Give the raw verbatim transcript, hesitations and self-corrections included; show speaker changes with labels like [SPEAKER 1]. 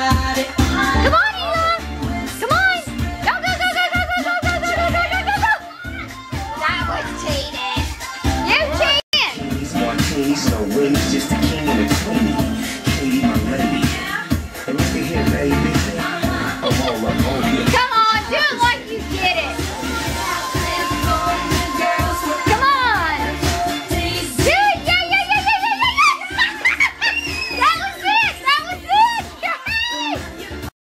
[SPEAKER 1] Come on, Eli. Come on. Go, go, go, go, go, go, go, go, go, go, go, go, go. That was cheating. You cheated.
[SPEAKER 2] He's Martini, so Willie's just a king and a queenie. Katie, my lady. Look at here, baby.